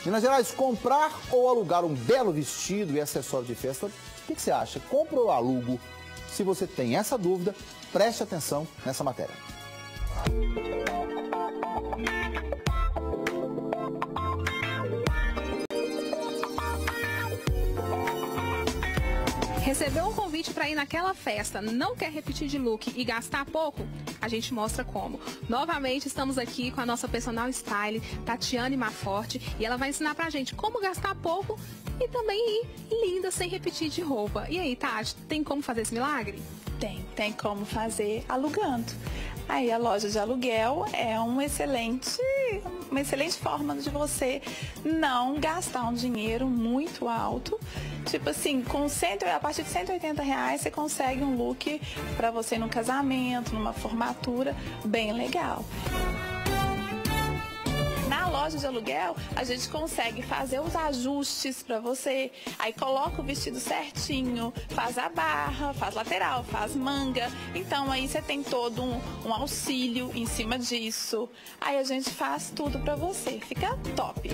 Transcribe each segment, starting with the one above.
Minas Gerais, comprar ou alugar um belo vestido e acessório de festa, o que você acha? Compro ou alugo? Se você tem essa dúvida, preste atenção nessa matéria. Recebeu um convite para ir naquela festa, não quer repetir de look e gastar pouco? A gente mostra como. Novamente estamos aqui com a nossa personal style, Tatiane Maforte, e ela vai ensinar pra gente como gastar pouco e também ir linda sem repetir de roupa. E aí, Tati, tem como fazer esse milagre? Tem como fazer alugando. Aí a loja de aluguel é uma excelente forma de você não gastar um dinheiro muito alto. Tipo assim, a partir de R$180 você consegue um look para você no casamento, numa formatura, bem legal. Na loja de aluguel, a gente consegue fazer os ajustes para você, aí coloca o vestido certinho, faz a barra, faz lateral, faz manga, então aí você tem todo um auxílio em cima disso, aí a gente faz tudo para você, fica top.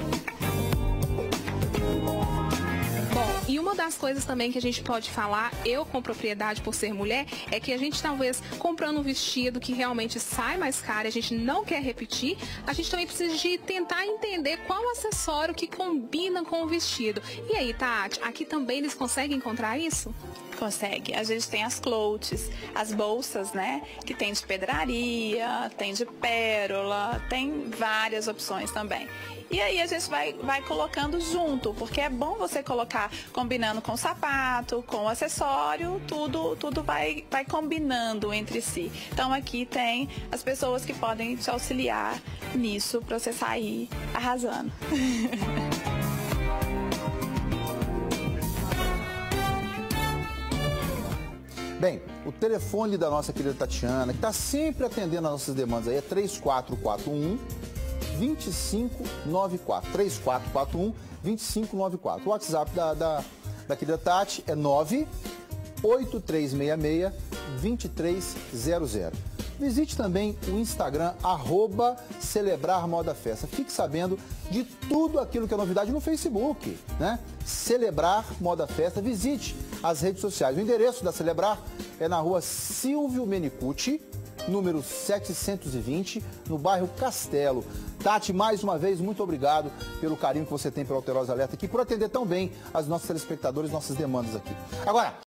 Bom, e uma das coisas também que a gente pode falar, eu com propriedade por ser mulher, é que a gente talvez comprando um vestido que realmente sai mais caro, a gente não quer repetir, a gente também precisa de tentar entender qual acessório que combina com o vestido. E aí, Tati, aqui também eles conseguem encontrar isso? Consegue. A gente tem as cloutes, as bolsas, né? Que tem de pedraria, tem de pérola, tem várias opções também. E aí a gente vai colocando junto, porque é bom você colocar combinando com o sapato, com o acessório, tudo vai combinando entre si. Então aqui tem as pessoas que podem te auxiliar nisso para você sair arrasando. Bem, o telefone da nossa querida Tatiana, que está sempre atendendo as nossas demandas aí, é 3441-2594. 3441-2594. O WhatsApp da querida Tati é 98366-2300. Visite também o Instagram, @CelebrarModaFesta. Fique sabendo de tudo aquilo que é novidade no Facebook, né? Celebrar Moda Festa. Visite as redes sociais. O endereço da Celebrar é na rua Silvio Menicucci, número 720, no bairro Castelo. Tati, mais uma vez, muito obrigado pelo carinho que você tem pelo Alterosa Alerta aqui, por atender tão bem as nossas telespectadores, nossas demandas aqui. Agora,